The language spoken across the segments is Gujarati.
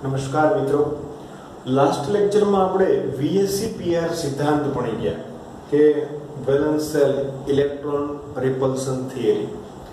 नमस्कार मित्रों, लास्ट लेक्चर में આપણે VSEPR સિદ્ધાંત ભણી ગયા કે valence shell electron repulsion theory.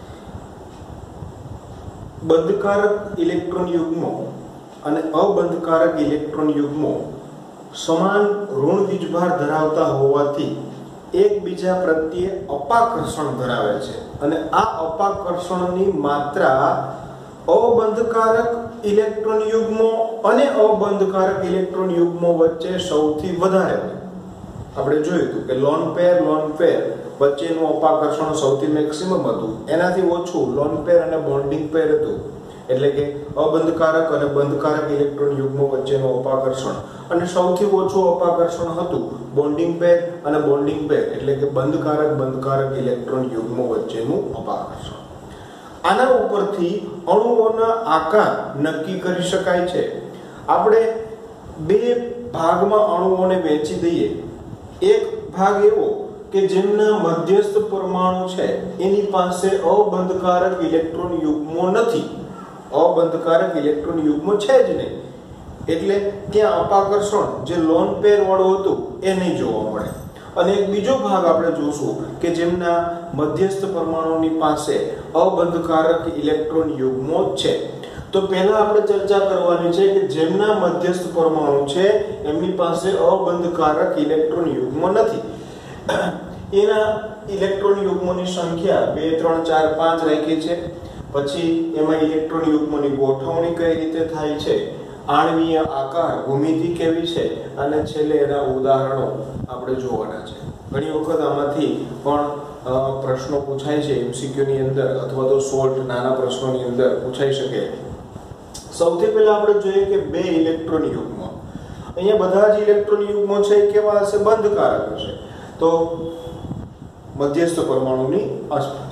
બંધકારક ઇલેક્ટ્રોન યુગ્મો અને અબંધકારક ઇલેક્ટ્રોન યુગ્મો સમાન ઋણ વીજભાર ધરાવતા હોવાથી એકબીજા પ્રત્યે અપાકર્ષણ ધરાવે છે અને આ અપાકર્ષણની માત્રા અબંધકારક ઇલેક્ટ્રોન યુગ્મો અને અબંધકારક ઇલેક્ટ્રોન યુગ્મો વચ્ચે સૌથી વધારે હોય. આપણે જોયું હતું કે લોન પેર વચ્ચેનું અપાકર્ષણ સૌથી મેક્સિમમ હતું, એનાથી ઓછું લોન પેર અને બોન્ડિંગ પેર હતું. એટલે કે અબંધકારક અને બંધકારક ઇલેક્ટ્રોન યુગ્મો વચ્ચેનું અપાકર્ષણ, અને સૌથી ઓછું અપાકર્ષણ હતું બોન્ડિંગ પેર અને બોન્ડિંગ પેર એટલે કે બંધકારક ઇલેક્ટ્રોન યુગ્મો વચ્ચેનું અપાકર્ષણ. આના ઉપરથી અણુઓના આકાર નક્કી કરી શકાય છે. આપણે બે ભાગમાં અણુઓને વહેંચી દઈએ. એક ભાગ એવો કે જેમના મધ્યસ્થ પરમાણુ છે એની પાસે અબંધકારક ઇલેક્ટ્રોન યુગ્મો નથી, અબંધકારક ઇલેક્ટ્રોન યુગ્મો છે જ નહીં, એટલે ત્યાં અપાકર્ષણ જે લોન પેર વાળું હતું એ નહીં જોવા મળે. અને એક બીજો ભાગ આપણે જોશું કે જેમના મધ્યસ્થ પરમાણુની પાસે અબંધકારક ઇલેક્ટ્રોન યુગ્મો છે. તો પહેલા આપણે ચર્ચા કરવાની છે કે જેમના મધ્યસ્થ પરમાણુ છે એમની પાસે અબંધકારક ઇલેક્ટ્રોન યુગ્મો નથી. એના ઇલેક્ટ્રોન યુગ્મોની સંખ્યા 2 3 4 5 રાખી છે. પછી એમાં ઇલેક્ટ્રોન યુગ્મોની ગોઠવણી કઈ રીતે થાય છે, આણ્વીય આકાર, ભૂમિતિ કેવી છે, અને છેલ્લે એના ઉદાહરણો આપણે જોવાના છે. ઘણી વખત આમાંથી પણ પ્રશ્નો પૂછાય છે MCQ ની અંદર, અથવા તો શોર્ટ નાના પ્રશ્નોની અંદર પૂછાઈ શકે. સૌથી પહેલા આપણે જોઈએ કે બે ઇલેક્ટ્રોન યુગ્મો. અહીંયા બધા જ ઇલેક્ટ્રોન યુગ્મો છે કેવા હશે? બંધકારક હશે. તો મધ્યસ્થ પરમાણુની આસપાસ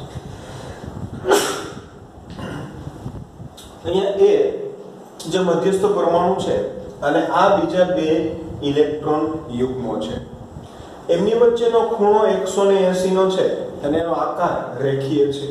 અહીંયા એ જે મધ્યસ્થ પરમાણુ છે અને આ બીજા બે ઇલેક્ટ્રોન યુગ્મો છે, એમની વચ્ચેનો ખૂણો 180 નો છે અને એનો આકાર રેખીય છે.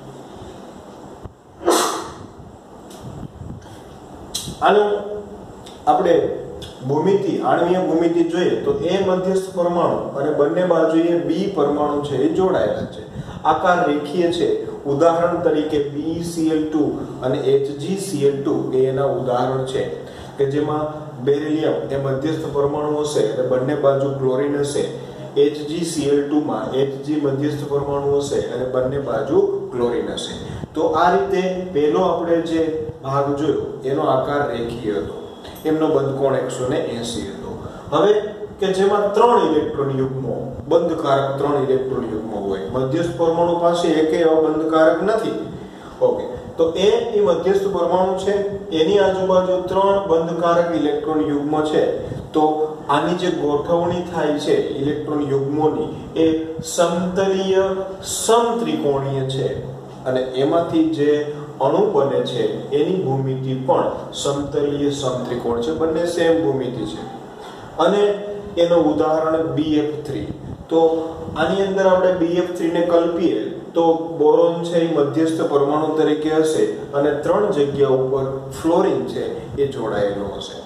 આનો આપણે ભૂમિતિ, આણ્વીય ભૂમિતિ જોઈએ તો એ મધ્યસ્થ પરમાણુ અને બંને બાજુએ બી પરમાણુ છે એ જોડાયેલા છે, આકાર રેખીય છે. ઉદાહરણ તરીકે BeCl2 અને HgCl2 એ એના ઉદાહરણ છે કે જેમાં બેરિલિયમ એ મધ્યસ્થ પરમાણુ હશે અને બંને બાજુ ક્લોરીન હશે. HgCl2 માં Hg મધ્યસ્થ પરમાણુ હશે અને બંને બાજુ ક્લોરીન હશે. તો આ રીતે પહેલો આપણે જે ભાગ જોયો એનો આકાર રેખીય હતો, એમનો બંધકોણ 180 હતો. હવે કે જેમાં 3 ઇલેક્ટ્રોન યુગ્મો, બંધકારક 3 ઇલેક્ટ્રોન યુગ્મો હોય, મધ્યસ્થ પરમાણુ પાસે એકેય અબંધકારક નથી. ઓકે, તો એ મધ્યસ્થ પરમાણુ છે, એની આજુબાજુ 3 બંધકારક ઇલેક્ટ્રોન યુગ્મો છે. તો આની જે ગોઠવણી થાય છે ઇલેક્ટ્રોન યુગ્મોની એ સમતલીય સમત્રિકોણીય છે, અને એમાંથી જે અણુ બને છે એની ભૂમિતિ પણ સમતલીય સમત્રિકોણ છે, બંને સેમ ભૂમિતિ છે. અને એનો ઉદાહરણ BF3. તો આની અંદર આપણે BF3 ને કલ્પીએ તો બોરોન છે એ મધ્યસ્થ પરમાણુ તરીકે હશે અને 3 જગ્યા ઉપર ફ્લોરિન છે એ જોડાયેલો હશે.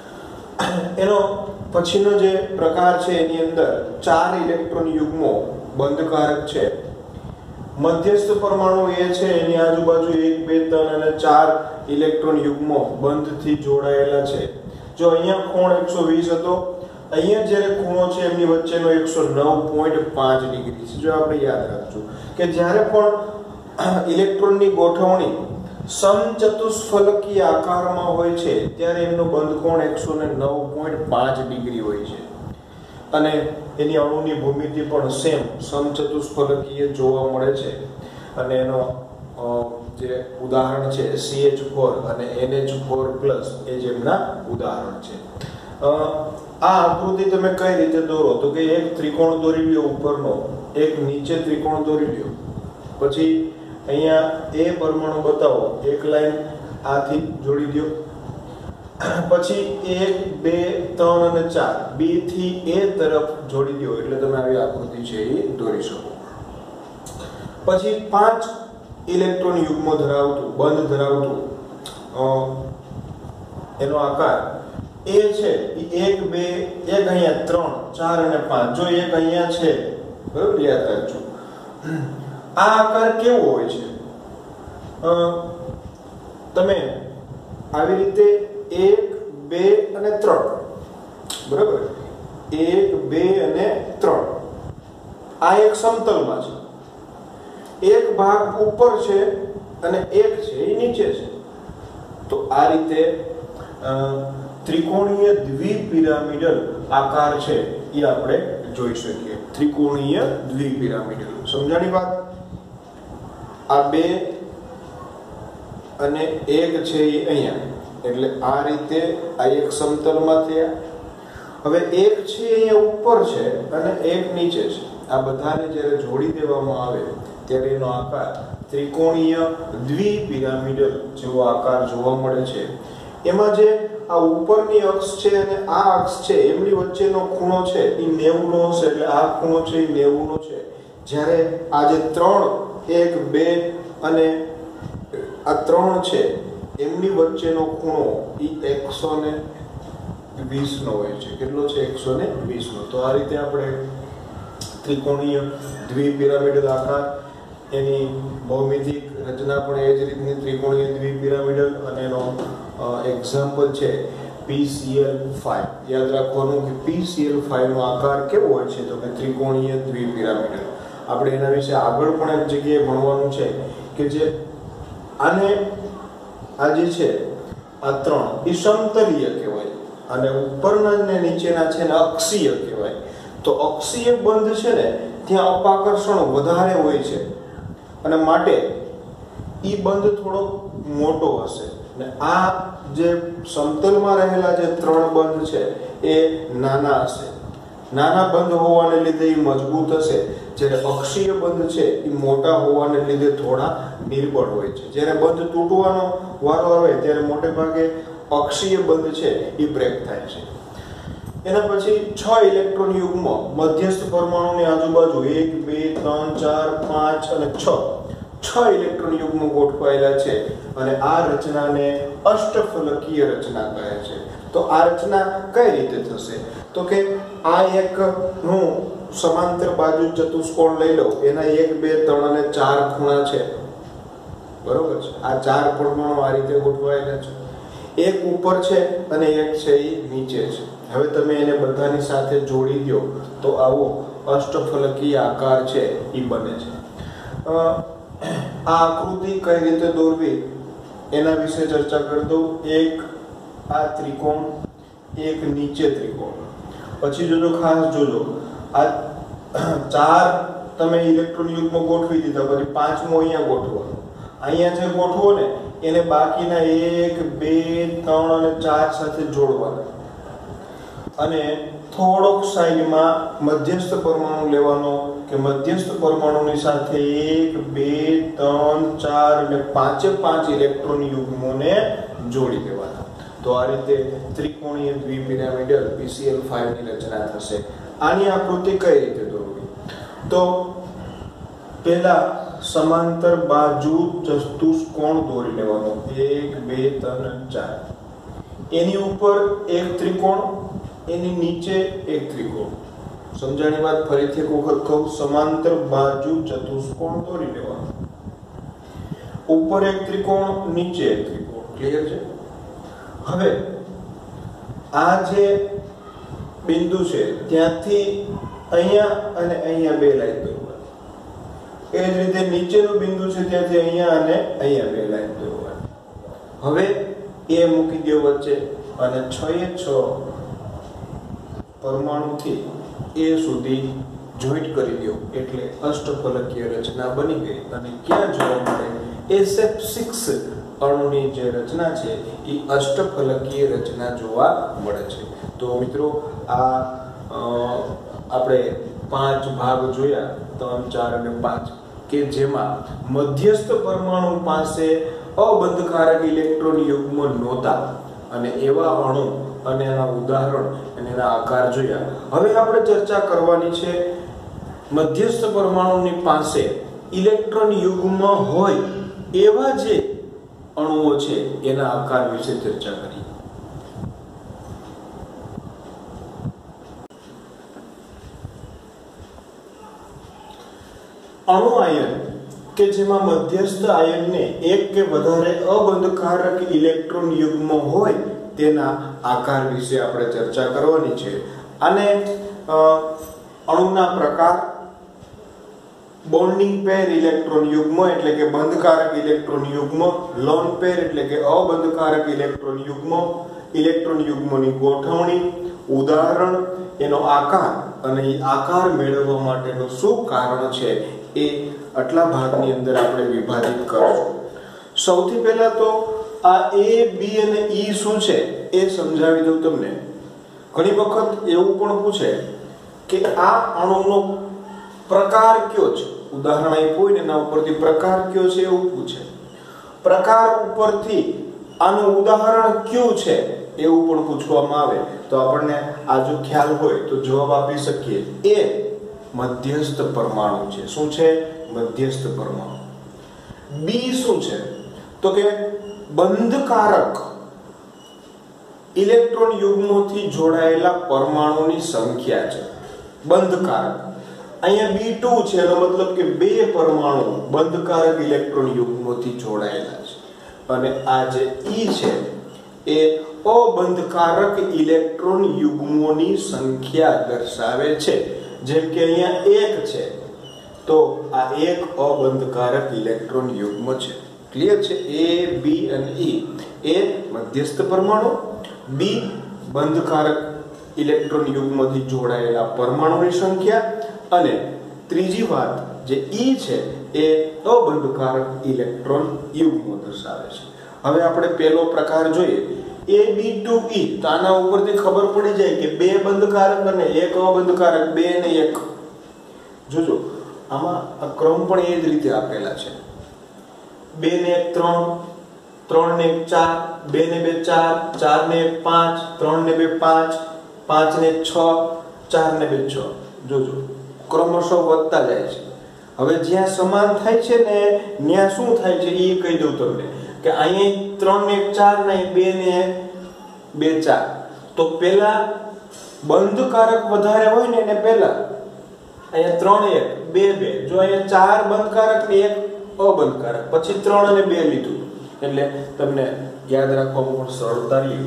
એનો પછીનો જે પ્રકાર છે એની અંદર 4 ઇલેક્ટ્રોન યુગ્મો બંધકારક છે. મધ્યસ્થ પરમાણુ એ છે એની આજુબાજુ 1 2 3 અને 4 ઇલેક્ટ્રોન યુગ્મો બંધથી જોડાયેલા છે. જો અહીંયા કોણ 120 હતો, અહીંયા જ્યારે ખૂણો છે એમની વચ્ચેનો 109.5 ડિગ્રી છે. જો આપણે યાદ રાખજો કે જ્યારે પણ ઇલેક્ટ્રોનની ગોઠવણી સમચતુષ્ફલકીય આકારમાં હોય છે ત્યારે એમનો બંધકોણ 109.5 ડિગ્રી હોય છે, અને એની અણુની ભૂમિતિ પણ સેમ સમચતુષ્ફલકીય જોવા મળે છે. અને એનો જે ઉદાહરણ છે CH4 અને NH4+ એ જેમના ઉદાહરણ છે. આ આકૃતિ તમે કઈ રીતે દોરો? તો કે એક ત્રિકોણ દોરી લ્યો ઉપરનો, એક નીચે ત્રિકોણ દોરી લ્યો, પછી અહીંયા એ પરમાણુ બતાવો, એક લાઈન આથી જોડી દો, પછી 1 2 3 અને 4 B થી A તરફ જોડી દો, એટલે તમે આવી આકૃતિ છે એ દોરી શકો. પછી 5 ઇલેક્ટ્રોન યુગ્મો ધરાવતું બંધ ધરાવતું એનો આકાર એ છે એ 1 2 એક અહીંયા 3 4 અને 5 જો એક અહીંયા છે બરાબર યાદ રાખજો આ આકાર કેવો હોય છે તમે આવી રીતે 1 2 અને 3 બરાબર 1 2 અને 3 આ એક સમતલમાં છે એક ભાગ ઉપર છે અને એક છે એ નીચે છે તો આ રીતે ત્રિકોણીય દ્વિપિરામિડલ આકાર છે એ આપણે જોઈ શકીએ ત્રિકોણીય દ્વિપિરામિડલ સમજાણી વાત આ 2 અને 1 છે એ અહીંયા એટલે આ રીતે આ એક સમતલમાં થયા હવે એક છે અહીંયા ઉપર છે અને એક નીચે છે આ બધાને જ્યારે જોડી દેવામાં આવે ત્યારે એનો આકાર ત્રિકોણીય દ્વિપિરામિડલ જેવો આકાર જોવા મળે છે એમાં જે આ ઉપરની અક્ષ છે અને આ અક્ષ છે એમની વચ્ચેનો ખૂણો છે એ 90 નો હશે એટલે આ ખૂણો છે એ 90 નો છે જ્યારે આ જે 3 1 2 અને આ 3 છે એમની વચ્ચેનો ખૂણો એ 120 નો હોય છે કેટલો છે 120 નો તો આ રીતે આપણે ત્રિકોણીય દ્વિપિરામિડલ આકાર એની ભૌમિતિક રચના પણ એ જ રીતની ત્રિકોણીય દ્વિપિરામિડલ અને એનો એક્ઝામ્પલ છે PCl5 યાદ રાખવાનું કે PCl5 નો આકાર કેવો હોય છે તો કે ત્રિકોણીય દ્વિપિરામિડલ આપણે એના વિશે આગળ પણ એક જગ્યાએ ભણવાનું છે કે જે આને આ જે છે આ 3 એ સમતલીય કહેવાય અને ઉપરના અને નીચેના છે ને અક્ષીય કહેવાય તો અક્ષીય બંધ છે ને ત્યાં અપાકર્ષણ વધારે હોય છે અને માટે ઈ બંધ થોડો મોટો હશે અને આ જે સમતલમાં રહેલા જે 3 બંધ છે એ નાના હશે નાના બંધ હોવાને લીધે એ મજબૂત હશે જ્યારે અક્ષીય બંધ છે એ મોટા હોવાને લીધે થોડા નિર્બળ હોય છે જ્યારે બંધ તૂટવાનો વારો આવે ત્યારે મોટે ભાગે અક્ષીય બંધ છે એ બ્રેક થાય છે એના પછી 6 ઇલેક્ટ્રોન યુગ્મ મધ્યસ્થ પરમાણુની આજુબાજુ 1 2 3 4 5 અને 6 ઇલેક્ટ્રોન યુગ્મ ગોઠવાયેલા છે અને આ રચનાને અષ્ટફલકીય રચના કહે છે તો આ રચના કઈ રીતે થશે તો કે આ એક નું સમાંતર બાજુ ચતુષ્કોણ લઈ લો એના 1 2 3 અને 4 ખૂણા છે બરોબર છે આ 4 પરમાણુ આ રીતે ગોઠવાયેલા છે એક ઉપર છે અને એક છે એ નીચે છે હવે તમે એને બધાની સાથે જોડી દો તો આવો અષ્ટફલકીય આકાર છે એ બને છે આ આકૃતિ કઈ રીતે દોરવી એના વિશે ચર્ચા કરી દઉં એક આ ત્રિકોણ એક નીચે ત્રિકોણ પછી જોજો ખાસ જોજો આ 4 તમે ઇલેક્ટ્રોન યુગ્મ ગોઠવી દીધા પછી 5મો અહીંયા ગોઠવવાનો અહીંયા જે ગોઠવો ને એને બાકીના 1 2 3 અને 4 સાથે જોડવાના અને થોડોક સાઈડમાં મધ્યસ્થ પરમાણુ લેવાનો કે મધ્યસ્થ પરમાણુની સાથે 1 2 3 4 અને 5 ઇલેક્ટ્રોન યુગ્મોને જોડી દેવાના તો આ રીતે ત્રિકોણીય દ્વિપિરામિડલ PCl5 ની રચના થશે આની આકૃતિ કઈ રીતે દોરવી તો પહેલા સમાંતર બાજુ ચતુષ્કોણ દોરી લેવાનો 1 2 3 4 એની ઉપર એક ત્રિકોણ એની નીચે એક ત્રિકોણ સમજાણી વાત ફરીથી એક વખત કહું સમાંતર બાજુ ચતુષ્કોણ દોરી લેવાનો ઉપર એક ત્રિકોણ નીચે એક ત્રિકોણ ક્લિયર છે હવે આ જે બિંદુ છે ત્યાંથી અહીંયા અને અહીંયા બે લાઈન દોરવાની એ જ રીતે નીચેનું બિંદુ છે ત્યાંથી અહીંયા અને અહીંયા બે લાઈન દોરવાની હવે એ મૂકી દો વચ્ચે અને 6 પરમાણુથી એ સુધી જોઈન્ટ કરી દો એટલે અષ્ટફલકીય રચના બની ગઈ અને ક્યાં જોવા મળે SF6 અણુની જે રચના છે એ અષ્ટફલકીય રચના જોવા મળે છે તો મિત્રો આ આપણે 5 ભાગ જોયા 3 4 અને 5 કે જેમાં મધ્યસ્થ પરમાણુ પાસે અબંધકારક ઇલેક્ટ્રોન યુગ્મ નહોતા અને એવા અણુ અને એના ઉદાહરણ અને એના આકાર જોયા હવે આપણે ચર્ચા કરવાની છે મધ્યસ્થ પરમાણુની પાસે ઇલેક્ટ્રોન યુગ્મ હોય એવા જે અણુઓ છે એના આકાર વિશે ચર્ચા કરી અણુ આયન કે જેમાં મધ્યસ્થ આયનને એક કે વધારે અબંધકારક ઇલેક્ટ્રોન યુગ્મ હોય તેના આકાર વિશે આપણે ચર્ચા કરવાની છે. અને અણુના પ્રકાર, બોન્ડિંગ પેર ઇલેક્ટ્રોન યુગ્મ એટલે કે બંધકારક ઇલેક્ટ્રોન યુગ્મ, લોન પેર એટલે કે અબંધકારક ઇલેક્ટ્રોન યુગ્મ, ઇલેક્ટ્રોન યુગ્મની ગોઠવણી, ઉદાહરણ, એનો આકાર અને એ આકાર મેળવવા માટેનું શું કારણ છે એ આટલા ભાગની અંદર આપણે વિભાજિત કરશું. સૌથી પહેલા તો આ A, B અને E શું છે એ સમજાવી દઉં તમને. ઘણી વખત એવું પણ પૂછે કે આ અણુનો પ્રકાર કયો છે, ઉદાહરણ આપ્યું હોય ને એના ઉપરથી પ્રકાર કયો છે એવું પૂછે. પ્રકાર ઉપરથી આનું ઉદાહરણ કયું છે એવું પણ પૂછવામાં આવે તો આપણને આ જો ખ્યાલ હોય તો જવાબ આપી શકીએ. એ મધ્યસ્થ પરમાણુ છે. શું છે? મધ્યસ્થ પરમાણુ. બી શું છે તો કે બંધકારક ઇલેક્ટ્રોન યુગ્મોથી જોડાયેલા પરમાણુની સંખ્યા છે. બંધકારક. અહીંયા B2 છે એનો મતલબ કે બે પરમાણુ બંધકારક ઇલેક્ટ્રોન યુગ્મોથી જોડાયેલા છે. અને આ જે E છે એ અબંધકારક ઇલેક્ટ્રોન યુગ્મોની સંખ્યા દર્શાવે છે. જેમ કે અહીંયા 1 છે તો આ એક અબંધકારક ઇલેક્ટ્રોન યુગ્મ છે. ક્લિયર છે? A, B અને E એ મધ્યસ્થ પરમાણુ, B બંધકારક ઇલેક્ટ્રોન યુગ્મથી જોડાયેલા પરમાણુની સંખ્યા, અને ત્રીજી વાત જે E છે એ અબંધકારક ઇલેક્ટ્રોન યુગ્મ દર્શાવે છે. હવે આપણે પહેલો પ્રકાર જોઈએ AB2E. તો આના ઉપરથી ખબર પડી જાય કે બે બંધકારક અને એક અબંધકારક, બે ને એક. જોજો આમાં આ ક્રમ પણ એ જ રીતે આપેલા છે. 2 ને 1 3, 3 ને 1 4, 2 ને 2 4, 4 ને 1 5, 3 ને 2 5, 5 ને 6, 4 ને 2 6. જોજો ક્રમશઃ વધતા જાય છે. હવે જ્યાં સમાન થાય છે ને ત્યાં શું થાય છે એ કહી દઉં તમને કે અહીંયા 3 ને 1 4 ને 2 ને 2 4. તો પેલા બંધકારક વધારે હોય ને એને પેલા અહીંયા 3 1 2 2. જો અહીંયા 4 બંધકારક ને 1 અબંધકારક, પછી 3 અને 2 લીધું એટલે તમને યાદ રાખવામાં પણ સરળતા રહે.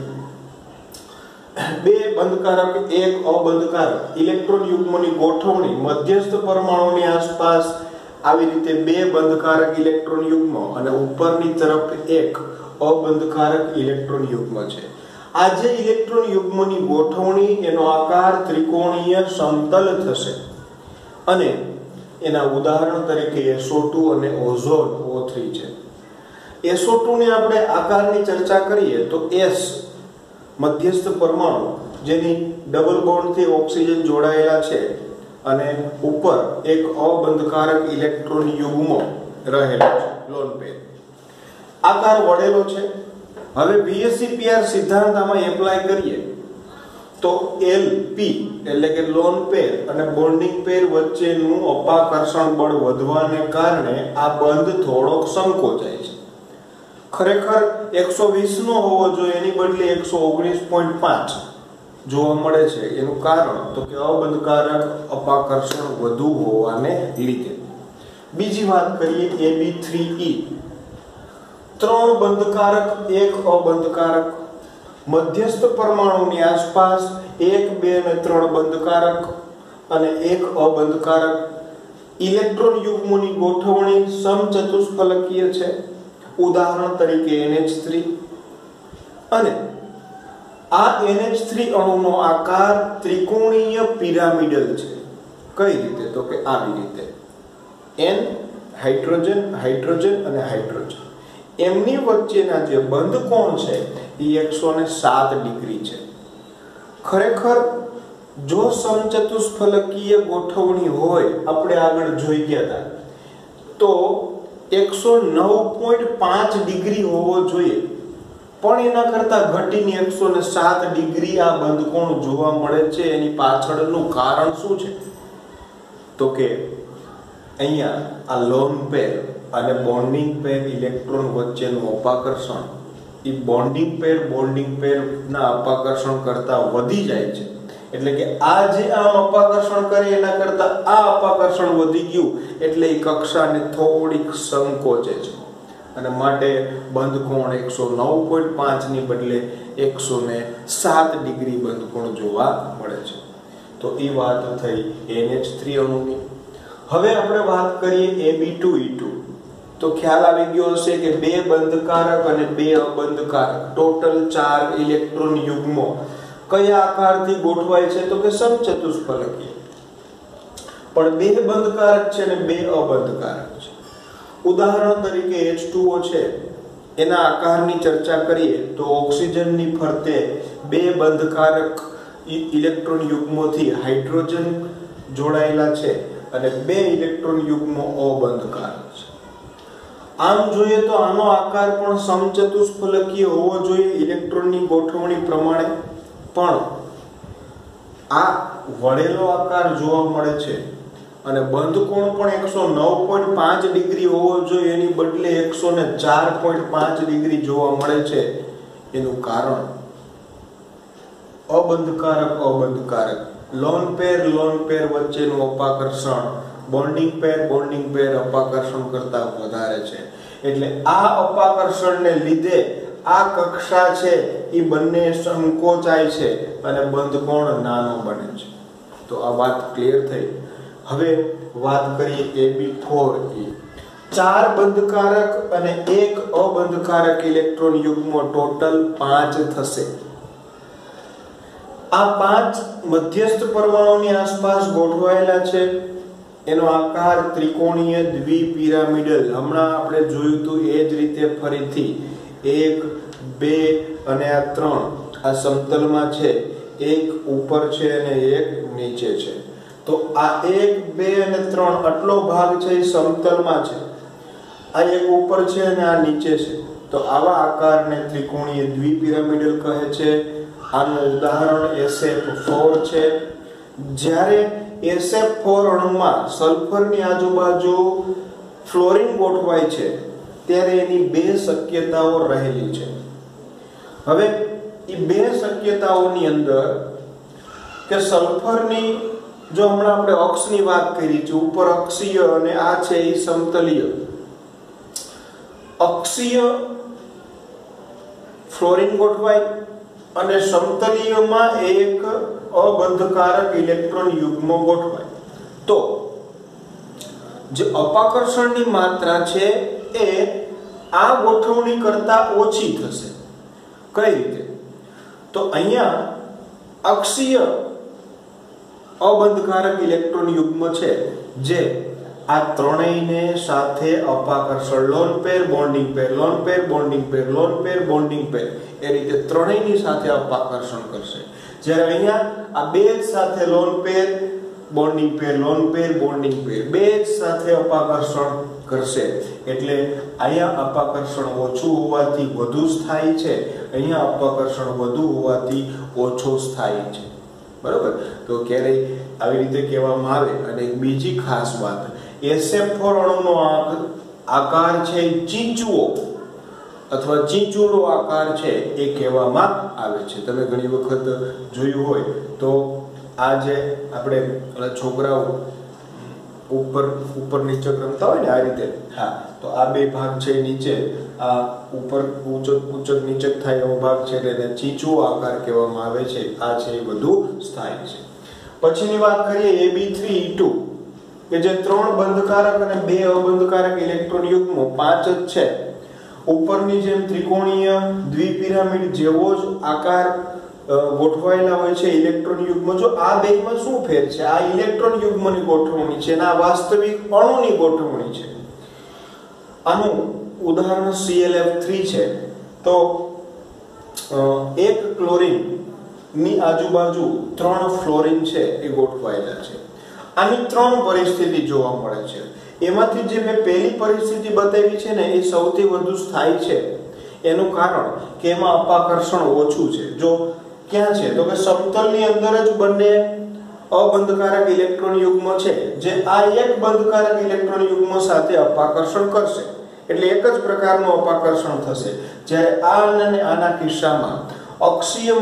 બે બંધકારક, એક અબંધકારક ઇલેક્ટ્રોન યુગ્મની ગોઠવણી મધ્યસ્થ પરમાણુની આસપાસ આવી રીતે બે બંધકારક ઇલેક્ટ્રોન યુગ્મ અને ઉપરની તરફ એક અબંધકારક ઇલેક્ટ્રોન યુગ્મ છે. આ જે ઇલેક્ટ્રોન યુગ્મની ગોઠવણી, એનો આકાર ત્રિકોણીય સમતલ થશે. અને એના ઉદાહરણ તરીકે SO2 અને ઓઝોન O3 છે. SO2 ને આપણે આકારની ચર્ચા કરીએ તો S મધ્યસ્થ પરમાણુ જેની ડબલ બોન્ડથી ઓક્સિજન જોડાયેલા છે અને ઉપર એક અબંધકારક ઇલેક્ટ્રોન યુગ્મ રહેલો છે, લોન પેર. આકાર વળેલો છે. હવે VSEPR સિદ્ધાંત આમાં એપ્લાય કરીએ તો LP એટલે કે લોન પેર અને બોન્ડિંગ પેર વચ્ચેનું અપાકર્ષણ બળ વધવાને કારણે આ બંધ થોડોક સંકોચાય છે. ખરેખર 120 નો હોવો જોઈએ, એની બદલે 119.5 જોવા મળે છે. એનું કારણ તો કે અબંધકારક અપાકર્ષણ વધુ હોવાને લીધે. બીજી વાત કરીએ AB3E. 3 બંધકારક, 1 અબંધકારક, મધ્યસ્થ પરમાણુની આસપાસ 1 2 અને 3 બંધકારક અને 1 અબંધકારક ઇલેક્ટ્રોન યુગ્મોની ગોઠવણી સમચતુષ્ફલકીય છે. ઉદાહરણ તરીકે NH3. અને આ NH3 અણુનો આકાર ત્રિકોણીય પિરામિડલ છે. કઈ રીતે તો કે આવી રીતે N હાઇડ્રોજન, હાઇડ્રોજન અને હાઇડ્રોજન, એમની વચ્ચેના જે બંધ કોણ છે એ 107 ડિગ્રી છે. ખરેખર જો સમચતુષ્ફલકીય ગોઠવણી હોય, આપણે આગળ જોઈ ગયા હતા, તો 109.5 ડિગ્રી હોવો જોઈએ, પણ એના કરતા ઘટીને 107 ડિગ્રી આ બંધકોણ જોવા મળે છે. એની પાછળનું કારણ શું છે તો કે અહીંયા આ લોન પેર અને બોન્ડિંગ પેર ઇલેક્ટ્રોન વચ્ચેનું અપાકર્ષણ એ બોન્ડિંગ પેર ના અપાકર્ષણ કરતા વધી જાય છે. એટલે કે આ જે આમ અપાકર્ષણ કરે એના કરતા આ અપાકર્ષણ વધી ગયું એટલે એ કક્ષાને થોડીક સંકોચે છે અને માટે બંધ કોણ 109.5 ની બદલે 107 ડિગ્રી બંધ કોણ જોવા મળે છે. તો એ વાત થઈ NH3 અણુની. હવે આપણે વાત કરીએ Ab2E2. તો ખ્યાલ આવી ગયો હશે કે બે બંધકારક અને બે અબંધકારક ટોટલ 4 ઇલેક્ટ્રોન યુગ્મો કયા આકારથી ગોઠવાય છે તો કે સમચતુષ્ફલકીય. પણ બે બંધકારક છે અને બે અબંધકારક છે. ઉદાહરણ તરીકે H2O છે એના આકારની ચર્ચા કરીએ તો ઓક્સિજનની ફરતે બે બંધકારક ઇલેક્ટ્રોન યુગ્મોથી હાઇડ્રોજન જોડાયેલા છે અને બે ઇલેક્ટ્રોન યુગ્મો અબંધકારક છે. આમ જોઈએ તો આનો આકાર પણ સમચતુષ્ફલકીય હોવો જોઈએ ઇલેક્ટ્રોનની ગોઠવણી પ્રમાણે, પણ આ વળેલો આકાર જોવા મળે છે અને બંધ કોણ પણ 109.5 ડિગ્રી હોવો જોઈએ એની બદલે 104.5 ડિગ્રી જોવા મળે છે. એનું કારણ અબંધકારક લોન પેર વચ્ચેનું અપાકર્ષણ બોન્ડિંગ પેર અપાકર્ષણ કરતા વધારે છે. એટલે આ અપાકર્ષણને લીધે આ કક્ષા છે એ બંને સંકોચાય છે અને બંધ કોણ નાનો બને છે. તો આ વાત ક્લિયર થઈ. હવે વાત કરીએ Ab4E. 4 બંધકારક અને 1 અબંધકારક ઇલેક્ટ્રોન યુગ્મો ટોટલ 5 થશે. આ 5 મધ્યસ્થ પરમાણુની આસપાસ ગોઠવાયેલા છે. એનો આકાર ત્રિકોણીય દ્વિપિરામિડલ, હમણાં આપણે જોયું હતું એ જ રીતે ફરીથી 1 2 અને આ 3 આ સમતલમાં છે, એક ઉપર છે અને એક નીચે છે. તો આ 1 2 અને 3 આટલો ભાગ છે એ સમતલમાં છે, આ એક ઉપર છે અને આ નીચે છે. તો આવા આકારને ત્રિકોણીય દ્વિપિરામિડલ કહે છે. આનું ઉદાહરણ SF4 છે. જ્યારે SF4 અણુમાં સલ્ફરની આજુબાજુ ફ્લોરિન ગોઠવાય છે ત્યારે એની બે શક્યતાઓ રહેલી છે. હવે એ બે શક્યતાઓની અંદર કે સલ્ફરની, જો હમણાં આપણે અક્ષની વાત કરી છે, ઉપર અક્ષીય અને આ છે એ સમતલીય. અક્ષીય ફ્લોરિન ગોઠવાય અને સમતલીયમાં એક અબંધકારક ઇલેક્ટ્રોન યુગ્મ ગોઠવાય. તો જે અપાકર્ષણની માત્રા છે એ આ ગોઠવણી કરતા ઓછી થશે. કઈ રીતે? તો અહીંયા અક્ષીય અબંધકારક ઇલેક્ટ્રોન યુગ્મ છે જે આ ત્રણેયને સાથે અપાકર્ષણ લોન પેર બોન્ડિંગ પેર એ રીતે ત્રણેયની સાથે અપાકર્ષણ કરશે. જ્યારે અહીંયા આ બે જ સાથે લોન પેર બોન્ડિંગ પેર બે જ સાથે અપાકર્ષણ કરશે. એટલે અહીંયા અપાકર્ષણ ઓછું હોવાથી વધુ સ્થાયી છે, અહીંયા અપાકર્ષણ વધુ હોવાથી ઓછો સ્થાયી છે. બરોબર? તો ક્યારેય આવી રીતે કહેવામાં આવે. અને એક બીજી ખાસ વાત, SF4 અણુનો આકાર છે ચીંચુઓ અથવા ચીંચુડો આકાર છે એ કહેવામાં આવે છે. તમે ઘણી વખત જોયું હોય તો આ જે આપણે છોકરાઓ ઉપર નીચે રમતા હોય ને આ રીતે, હા, તો આ બે ભાગ છે નીચે, આ ઉપર ઊંચક નીચે થાય એવો ભાગ છે એને ચીંચુઓ આકાર કહેવામાં આવે છે. આ છે એ વધુ સ્થાયી છે. પછીની વાત કરીએ Ab3E2 કે જે 3 બંધકારક અને 2 અબંધકારક ઇલેક્ટ્રોન યુગ્મો 5 જ છે. ઉપરની જેમ ત્રિકોણીય દ્વિપિરામિડ જેવો જ આકાર ગોઠવાયેલા હોય છે ઇલેક્ટ્રોન યુગ્મ. જો આ બેમાં શું ફેર છે? આ ઇલેક્ટ્રોન યુગ્મની ગોઠવણી છે અને આ વાસ્તવિક અણુની ગોઠવણી છે. આનું ઉદાહરણ ClF3 છે. તો એક ક્લોરીન ની આજુબાજુ 3 ફ્લોરિન છે એ ગોઠવાયેલા છે. આની 3 પરિસ્થિતિ જોવા મળે છે. એમાંથી જે મેં પહેલી પરિસ્થિતિ બતાવી છે ને એ સૌથી વધુ સ્થાયી છે. એનું કારણ કે એમાં અપાકર્ષણ ઓછું છે. જો ક્યાં છે તો કે સમતલની અંદર જ બંને અબંધકારક ઇલેક્ટ્રોન યુગ્મ છે જે આ એક બંધકારક ઇલેક્ટ્રોન યુગ્મ સાથે અપાકર્ષણ કરશે. એટલે એક જ પ્રકારનું અપાકર્ષણ થશે. જ્યારે આ અને આના કિસ્સામાં અક્ષીયમાં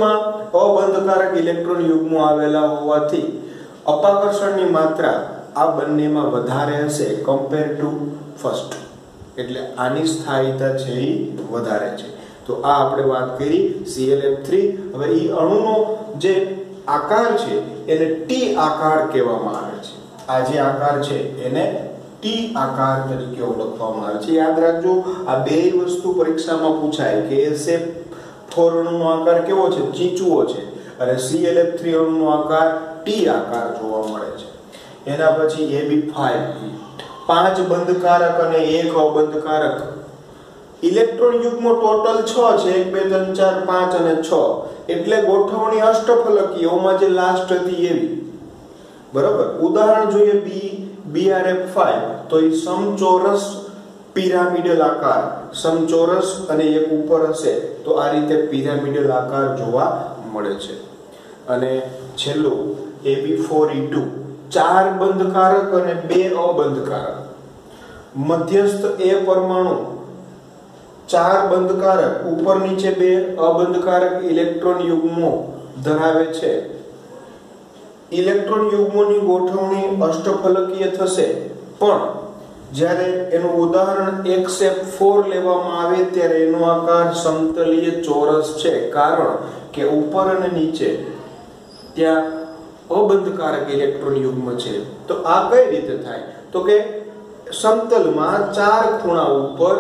અબંધકારક ઇલેક્ટ્રોન યુગ્મો આવેલા હોવાથી અપાકર્ષણની માત્રા આ બંનેમાં વધારે હશે કમ્પેર ટુ ફર્સ્ટ, એટલે આની સ્થાયીતા છે એ વધારે છે. તો આ આપણે વાત કરી ClF3. હવે એ અણુનો જે આકાર છે એને ટી આકાર કહેવામાં આવે છે. આ જે આકાર છે એને ટી આકાર તરીકે ઓળખવામાં આવે છે. યાદ રાખજો, આ બે વસ્તુ પરીક્ષામાં પૂછાય કે SF4 અણુનો આકાર કેવો છે, ચીચુઓ છે, અને ClF3 અણુનો આકાર ટી આકાર જોવા મળે છે. એના પછી Ab5 5 બંધકારક અને 1 અબંધકારક ઇલેક્ટ્રોન યુગ્મો ટોટલ 6 છે. 1 2 3 4 5 અને 6, એટલે ગોઠવણી અષ્ટફલકીયમાં જે લાસ્ટ હતી એવી. બરાબર. ઉદાહરણ જોઈએ BrF5, તો એ સમચોરસ પિરામિડલ આકાર, સમચોરસ અને એક ઉપર હશે તો આ રીતે પિરામિડલ આકાર જોવા મળે છે. અને છેલ્લું Ab4E2 4 બંધકારક અને 2 અબંધકારક. મધ્યસ્થ A પરમાણુ 4 બંધકારક, ઉપર નીચે 2 અબંધકારક ઇલેક્ટ્રોન યુગ્મો ધરાવે છે. ઇલેક્ટ્રોન યુગ્મોની ગોઠવણી અષ્ટફલકીય થશે, પણ જ્યારે એનું ઉદાહરણ XF4 લેવામાં આવે ત્યારે એનો આકાર સમતલીય ચોરસ છે, કારણ કે ઉપર અને નીચે ત્યાં અબંધકારક ઇલેક્ટ્રોન યુગ્મ છે. તો આ કઈ રીતે થાય? તો કે સમતલમાં 4 ખૂણા ઉપર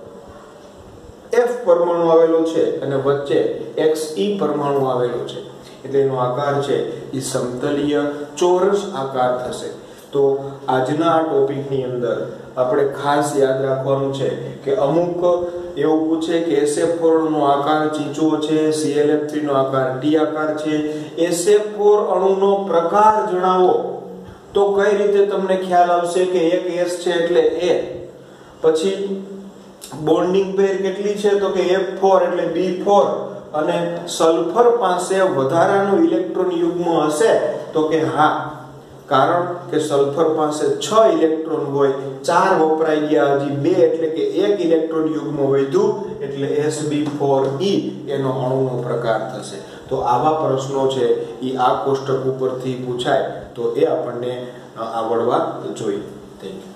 F પરમાણુ આવેલો છે અને વચ્ચે Xe પરમાણુ આવેલો છે, એટલે એનો આકાર છે એ સમતલીય ચોરસ આકાર થશે. તો આજના આ ટોપિકની અંદર આપણે ખાસ યાદ રાખવાનું છે કે અમુક એવું પૂછે કે SF4 નો આકાર ચીચો છે, ClF3 નો આકાર ટી આકાર છે. SF4 અણુનો પ્રકાર જણાવો તો કઈ રીતે તમને ખ્યાલ આવશે કે એક S છે એટલે A, પછી બોન્ડિંગ પેર કેટલી છે તો કે F4 એટલે B4, અને સલ્ફર પાસે વધારાનું ઇલેક્ટ્રોન યુગ્મ હશે તો કે હા, કારણ કે સલ્ફર પાસે 6 ઇલેક્ટ્રોન હોય, 4 વપરાઈ ગયા, હજી 2 એટલે કે 1 ઇલેક્ટ્રોન યુગ્મ વધ્યું, એટલે Sb4E એનો અણુનો પ્રકાર થશે. તો આવા પ્રશ્નો છે એ આ કોષ્ટક ઉપરથી પૂછાય તો એ આપણને આવડવા જોઈએ. Thank you.